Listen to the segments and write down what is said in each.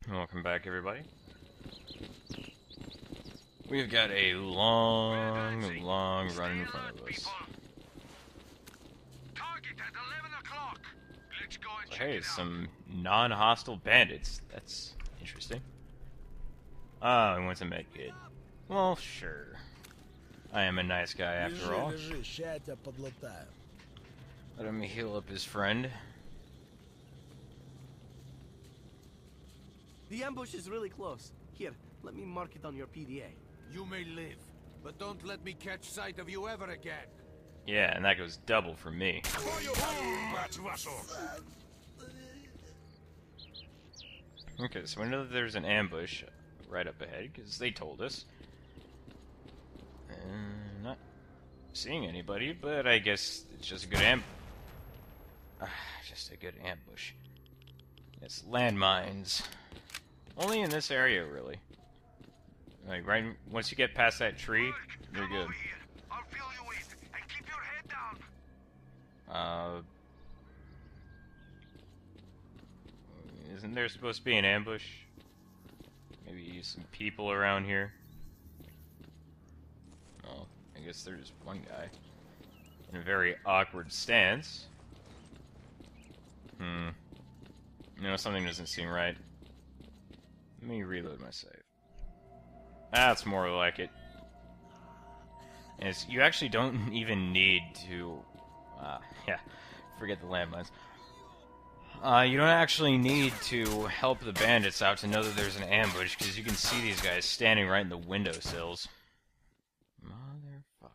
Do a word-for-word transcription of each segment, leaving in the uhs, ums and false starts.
Welcome back, everybody. We've got a long, long run in front of us. So, hey, some non-hostile bandits. That's interesting. Ah, oh, he wants a med kit. Well, sure. I am a nice guy after all. Let him heal up his friend. The ambush is really close. Here, let me mark it on your P D A. You may live, but don't let me catch sight of you ever again. Yeah, and that goes double for me. Okay, so we know that there's an ambush right up ahead, because they told us. And not seeing anybody, but I guess it's just a good amb- ah, just a good ambush. It's landmines. Only in this area, really. Like, right once you get past that tree, you're good. I'll fill you in, and keep your head down. Uh, isn't there supposed to be an ambush? Maybe some people around here. Oh, I guess there's one guy in a very awkward stance. Hmm. You know, something doesn't seem right. Let me reload my save. That's more like it. And it's, you actually don't even need to... Uh, yeah, forget the landmines. Uh, you don't actually need to help the bandits out to know that there's an ambush, because you can see these guys standing right in the windowsills. Motherfucker.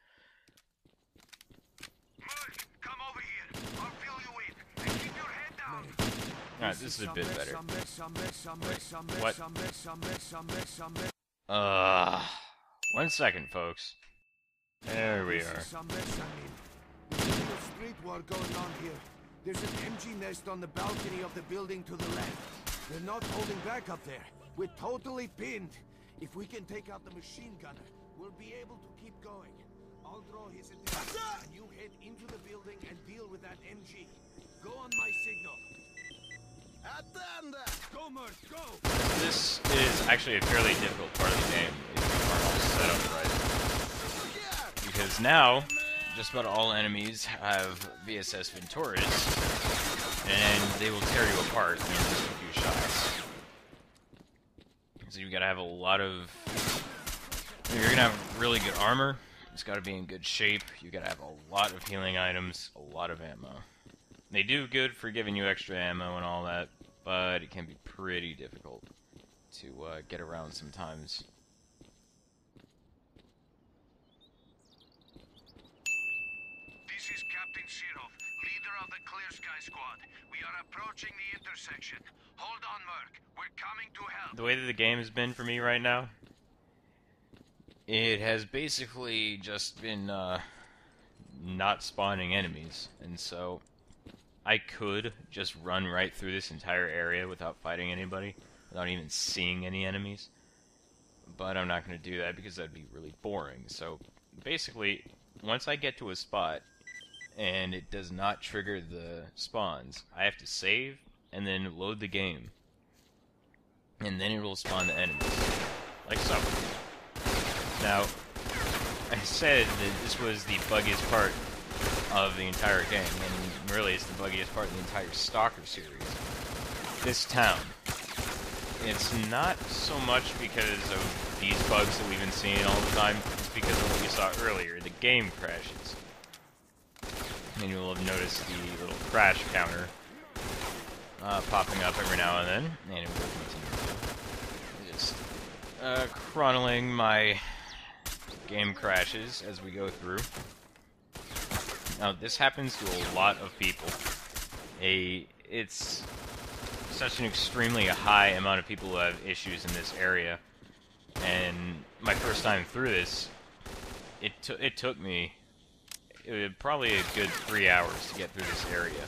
Come over here. I'll fill you in, and keep your head down. Alright, this is a bit better. Wait, what? Uh, one second, folks. There we are. There's a street war going on here. There's an M G nest on the balcony of the building to the left. They're not holding back up there. We're totally pinned. If we can take out the machine gunner, we'll be able to keep going. I'll draw his attention, and you head into the building and deal with that M G. Go on my signal. Go, Mert, go! This is actually a fairly difficult part of the game if you aren't all set up right. Because now, just about all enemies have V S S Venturas, and they will tear you apart in just a few shots. So you've got to have a lot of... You're going to have really good armor, it's got to be in good shape, you've got to have a lot of healing items, a lot of ammo. They do good for giving you extra ammo and all that, but it can be pretty difficult to uh, get around sometimes. This is Captain Sirov, leader of the Clear Sky Squad. We are approaching the intersection. Hold on, Merc. We're coming to help. The way that the game has been for me right now, it has basically just been uh, not spawning enemies, and so I could just run right through this entire area without fighting anybody, without even seeing any enemies. But I'm not going to do that because that'd be really boring. So basically, once I get to a spot and it does not trigger the spawns, I have to save and then load the game. And then it will spawn the enemies. Like so. Now, I said that this was the buggiest part of the entire game, and really it's the buggiest part of the entire STALKER series. This town. It's not so much because of these bugs that we've been seeing all the time, it's because of what you saw earlier, the game crashes. And you will have noticed the little crash counter uh, popping up every now and then, and it will continue to. Just uh, chronicling my game crashes as we go through. Now, this happens to a lot of people. A, it's such an extremely high amount of people who have issues in this area. And my first time through this, it, it took me it was probably a good three hours to get through this area.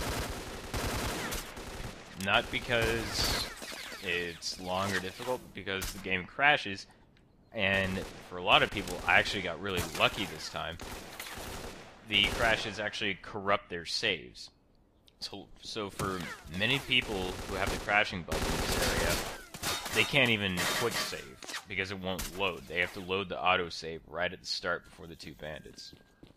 Not because it's long or difficult, but because the game crashes. And for a lot of people, I actually got really lucky this time. The crashes actually corrupt their saves. So, so for many people who have the crashing button in this area, they can't even quick save because it won't load. They have to load the autosave right at the start before the two bandits.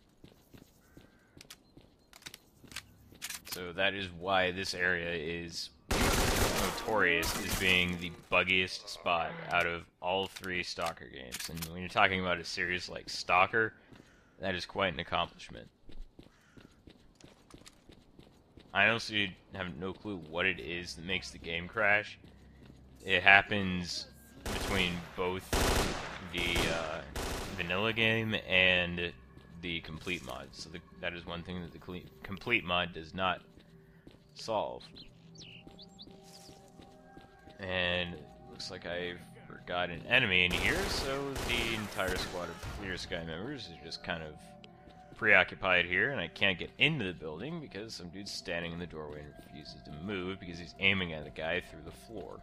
So that is why this area is notorious as being the buggiest spot out of all three Stalker games. And when you're talking about a series like Stalker, that is quite an accomplishment. I honestly have no clue what it is that makes the game crash. It happens between both the uh, vanilla game and the complete mod. So the, that is one thing that the complete mod does not solve. And it looks like I've forgot an enemy in here, so the entire squad of Clear Sky members is just kind of preoccupied here, and I can't get into the building because some dude's standing in the doorway and refuses to move because he's aiming at the guy through the floor.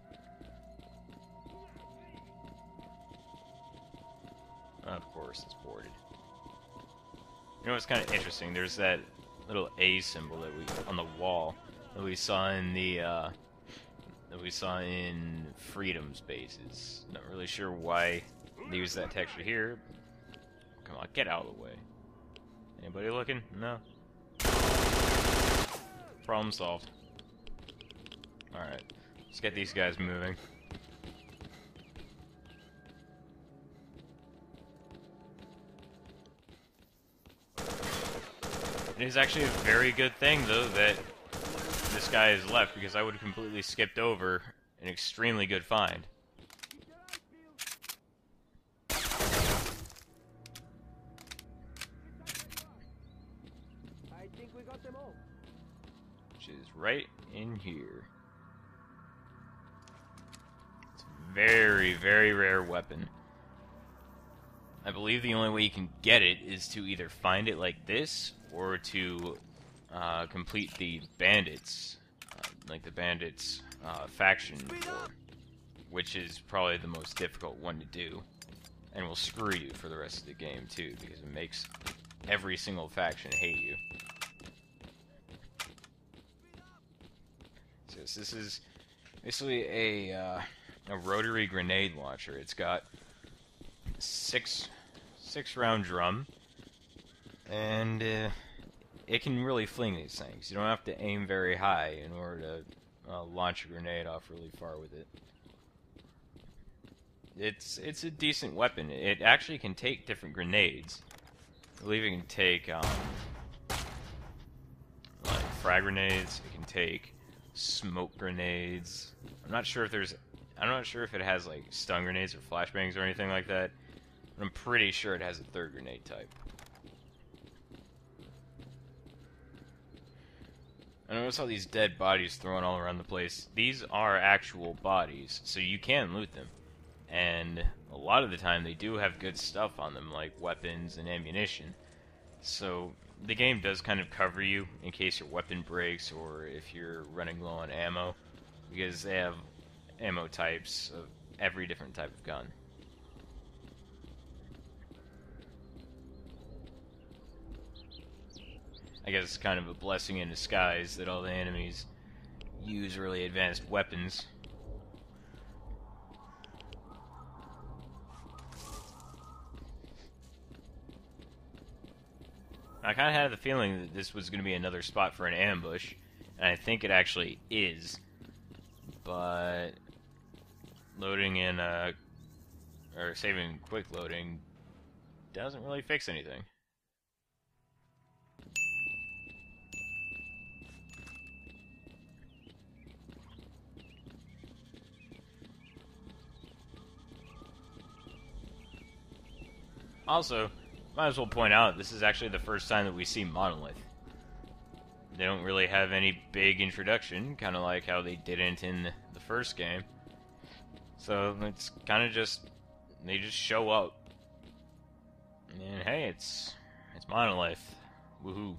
Of course, it's boarded. You know what's kind of interesting? There's that little A symbol that we on the wall that we saw in the uh, that we saw in Freedom Spaces. Not really sure why they use that texture here. Come on, get out of the way. Anybody looking? No. Problem solved. Alright. Let's get these guys moving. It is actually a very good thing, though, that this guy is left, because I would have completely skipped over an extremely good find. Which is right in here. It's a very, very rare weapon. I believe the only way you can get it is to either find it like this, or to uh, complete the bandits, uh, like the bandits uh, faction war, which is probably the most difficult one to do, and will screw you for the rest of the game too, because it makes every single faction hate you. So this is basically a uh, a rotary grenade launcher. It's got six six round drum, and uh, it can really fling these things. You don't have to aim very high in order to uh, launch a grenade off really far with it. It's it's a decent weapon. It actually can take different grenades. I believe it can take um, like frag grenades. It can take smoke grenades. I'm not sure if there's. I'm not sure if it has like stun grenades or flashbangs or anything like that. But I'm pretty sure it has a third grenade type. I notice all these dead bodies thrown all around the place. These are actual bodies, so you can loot them. And a lot of the time they do have good stuff on them, like weapons and ammunition. So the game does kind of cover you in case your weapon breaks or if you're running low on ammo, because they have ammo types of every different type of gun. I guess it's kind of a blessing in disguise that all the enemies use really advanced weapons. I kind of had the feeling that this was going to be another spot for an ambush, and I think it actually is. But loading in, uh, or saving quick loading doesn't really fix anything. Also, might as well point out, this is actually the first time that we see Monolith. They don't really have any big introduction, kind of like how they didn't in the first game. So it's kind of just, they just show up. And hey, it's, it's Monolith. Woohoo.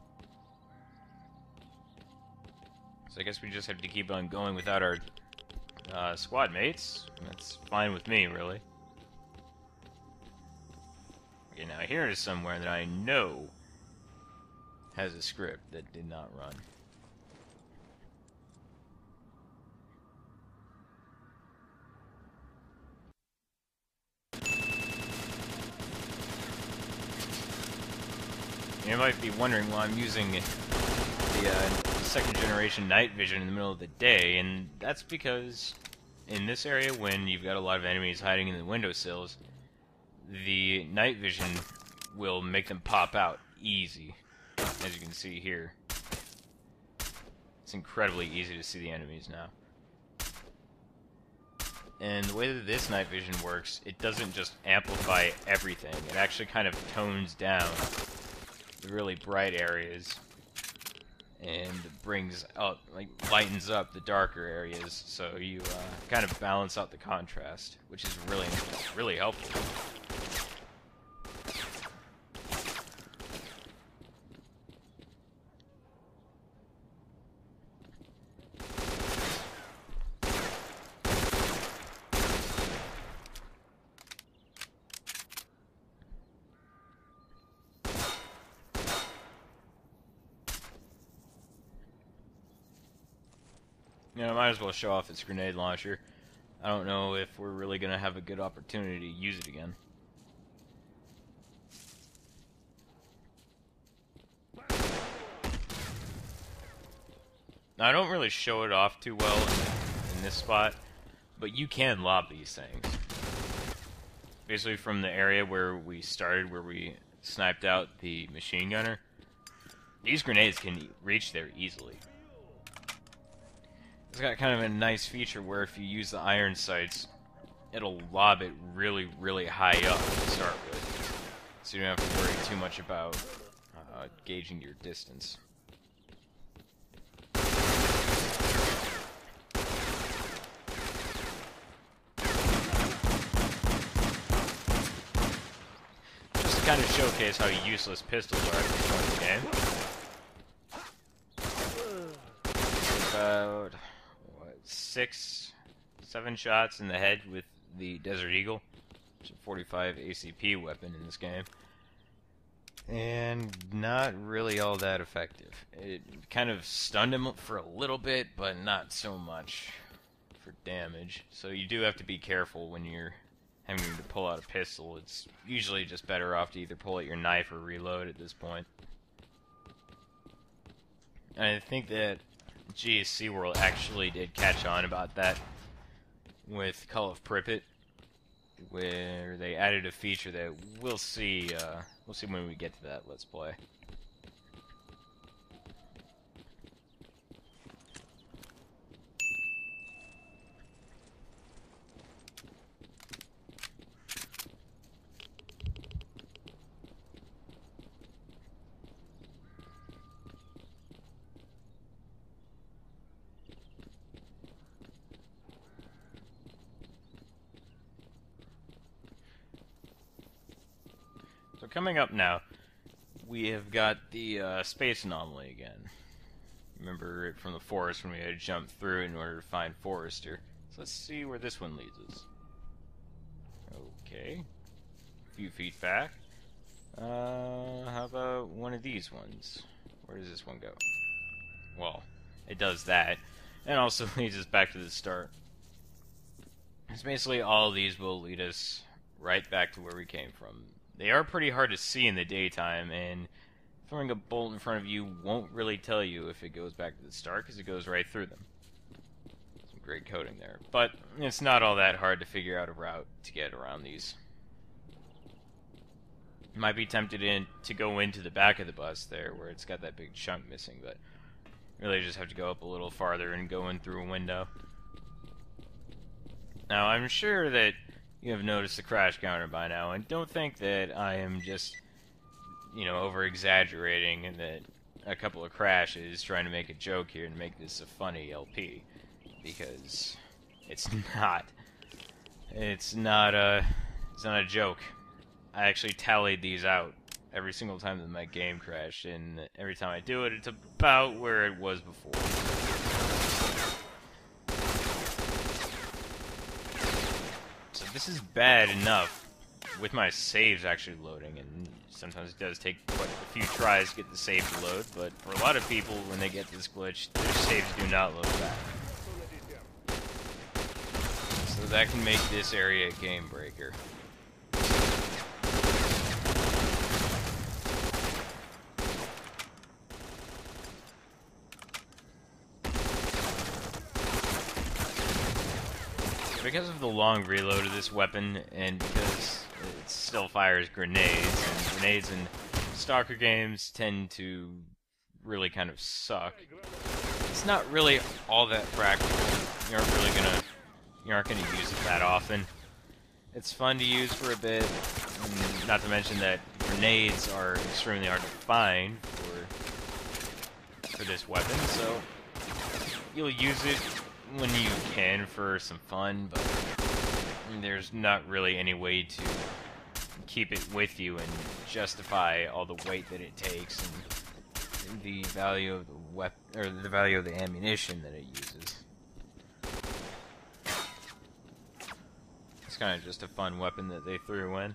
So I guess we just have to keep on going without our uh, squad mates. That's fine with me, really. Okay, now here is somewhere that I know has a script that did not run. You might be wondering why I'm using the uh, second generation night vision in the middle of the day, and that's because in this area, when you've got a lot of enemies hiding in the windowsills, the night vision will make them pop out easy, as you can see here. It's incredibly easy to see the enemies now. And the way that this night vision works, it doesn't just amplify everything, it actually kind of tones down the really bright areas and brings up, like, lightens up the darker areas, so you uh, kind of balance out the contrast, which is really, really helpful. You know, might as well show off its grenade launcher. I don't know if we're really going to have a good opportunity to use it again. Now, I don't really show it off too well in, in this spot, but you can lob these things. Basically from the area where we started, where we sniped out the machine gunner, these grenades can reach there easily. It's got kind of a nice feature where if you use the iron sights, it'll lob it really, really high up to start with. So you don't have to worry too much about uh, gauging your distance. Just to kind of showcase how useless pistols are at this point in the game. About six, seven shots in the head with the Desert Eagle, which is a forty-five A C P weapon in this game, and not really all that effective. It kind of stunned him for a little bit, but not so much for damage. So you do have to be careful when you're having to pull out a pistol. It's usually just better off to either pull out your knife or reload at this point. And I think that G S C World actually did catch on about that with Call of Pripyat, where they added a feature that we'll see. Uh, we'll see when we get to that Let's Play. So coming up now, we have got the uh, space anomaly again. Remember it from the forest when we had to jump through in order to find Forrester. So let's see where this one leads us. Okay. A few feet back. Uh, how about one of these ones? Where does this one go? Well, it does that. And also leads us back to the start. It's basically all of these will lead us right back to where we came from. They are pretty hard to see in the daytime, and throwing a bolt in front of you won't really tell you if it goes back to the start, because it goes right through them. Some great coding there. But it's not all that hard to figure out a route to get around these. You might be tempted in to go into the back of the bus there, where it's got that big chunk missing, but really just have to go up a little farther and go in through a window. Now, I'm sure that you have noticed the crash counter by now, and don't think that I am just, you know, over-exaggerating and that a couple of crashes trying to make a joke here and make this a funny L P, because it's not. It's not a, it's not a joke. I actually tallied these out every single time that my game crashed, and every time I do it, it's about where it was before. This is bad enough with my saves actually loading, and sometimes it does take quite a few tries to get the save to load, but for a lot of people, when they get this glitch, their saves do not load back. So that can make this area a game breaker. because of the long reload of this weapon, and because it still fires grenades, and grenades in Stalker games tend to really kind of suck, it's not really all that practical. You aren't really gonna, you aren't gonna use it that often. It's fun to use for a bit, and not to mention that grenades are extremely hard to find for, for this weapon, so you'll use it when you can for some fun, but there's not really any way to keep it with you and justify all the weight that it takes and the value of the weapon, or the value of the ammunition that it uses. It's kind of just a fun weapon that they threw in.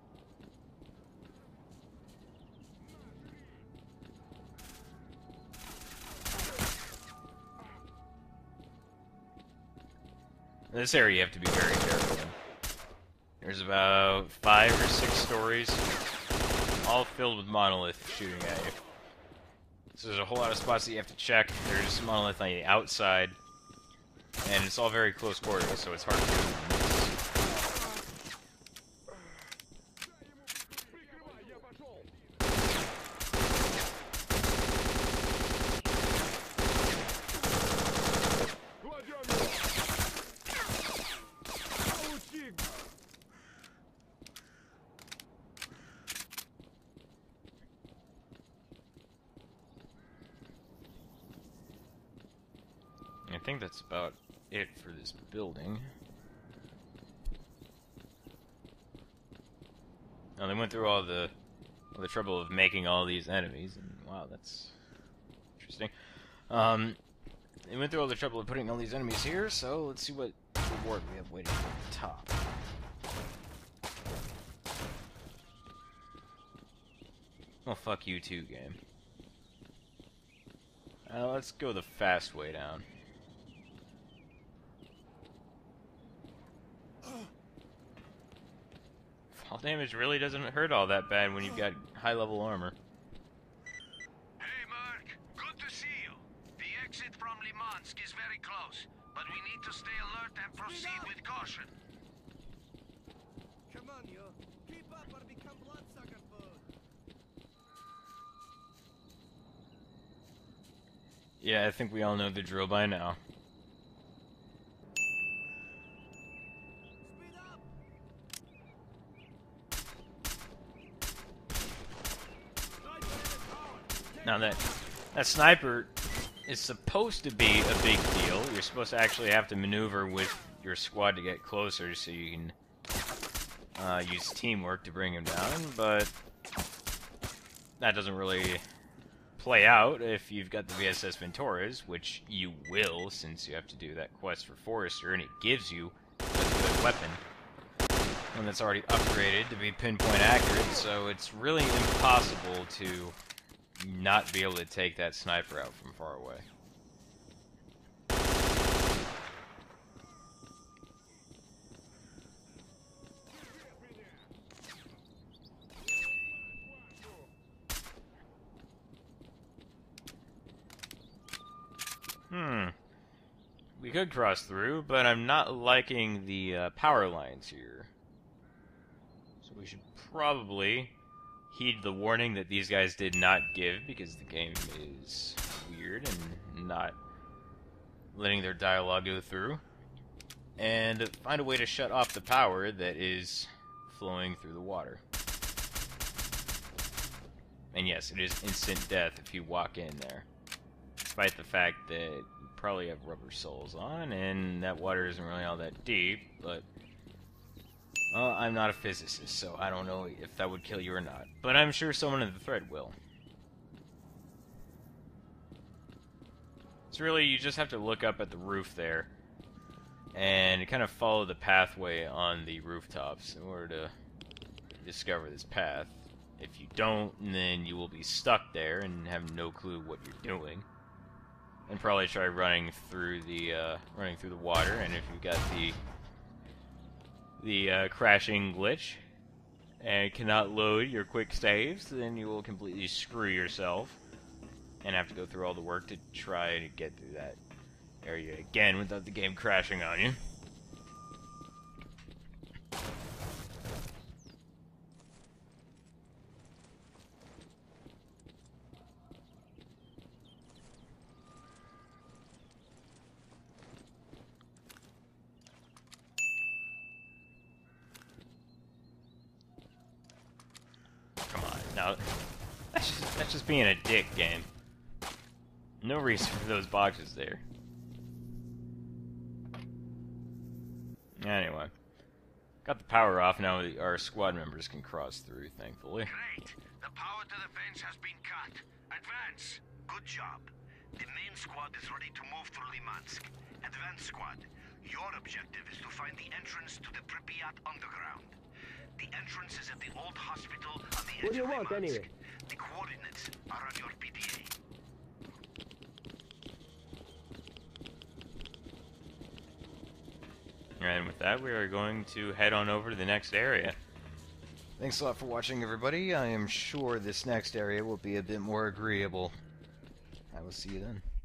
In this area you have to be very careful in. There's about five or six stories, all filled with monolith shooting at you. So there's a whole lot of spots that you have to check. There's monolith on the outside, and it's all very close quarters, so it's hard to miss. I think that's about it for this building. Now they went through all the all the trouble of making all these enemies, and wow, that's interesting. Um, they went through all the trouble of putting all these enemies here, so let's see what reward we have waiting at the top. Well, fuck you too, game. Uh, let's go the fast way down. Fall damage really doesn't hurt all that bad when you've got high-level armor. Hey, Mark. Good to see you. The exit from Limansk is very close, but we need to stay alert and proceed with caution. Come on, yo. Keep up or become bloodsucker food. Yeah, I think we all know the drill by now. Now that that sniper is supposed to be a big deal. You're supposed to actually have to maneuver with your squad to get closer so you can uh, use teamwork to bring him down, but that doesn't really play out if you've got the V S S Venturas, which you will since you have to do that quest for Forrester, and it gives you a good weapon. One that's already upgraded to be pinpoint accurate, so it's really impossible to not be able to take that sniper out from far away. Hmm. We could cross through, but I'm not liking the uh, power lines here. So we should probably heed the warning that these guys did not give, because the game is weird and not letting their dialogue go through, and find a way to shut off the power that is flowing through the water. And yes, it is instant death if you walk in there, despite the fact that you probably have rubber soles on, and that water isn't really all that deep, but well, I'm not a physicist, so I don't know if that would kill you or not. But I'm sure someone in the thread will. So really, you just have to look up at the roof there, and kind of follow the pathway on the rooftops in order to discover this path. If you don't, then you will be stuck there and have no clue what you're doing. And probably try running through the uh, running through the water, and if you've got the the uh, crashing glitch and cannot load your quick saves, then you will completely screw yourself and have to go through all the work to try to get through that area again without the game crashing on you. No, that's just, that's just being a dick, game. No reason for those boxes there. Anyway. Got the power off, now our squad members can cross through, thankfully. Great. The power to the fence has been cut. Advance. Good job. The main squad is ready to move through Limansk. Advance squad. Your objective is to find the entrance to the Pripyat underground. The entrance is at the old hospital on the edge What do you of want, Limansk. anyway? The coordinates are on your P D A. And with that, we are going to head on over to the next area. Thanks a lot for watching, everybody. I am sure this next area will be a bit more agreeable. I will see you then.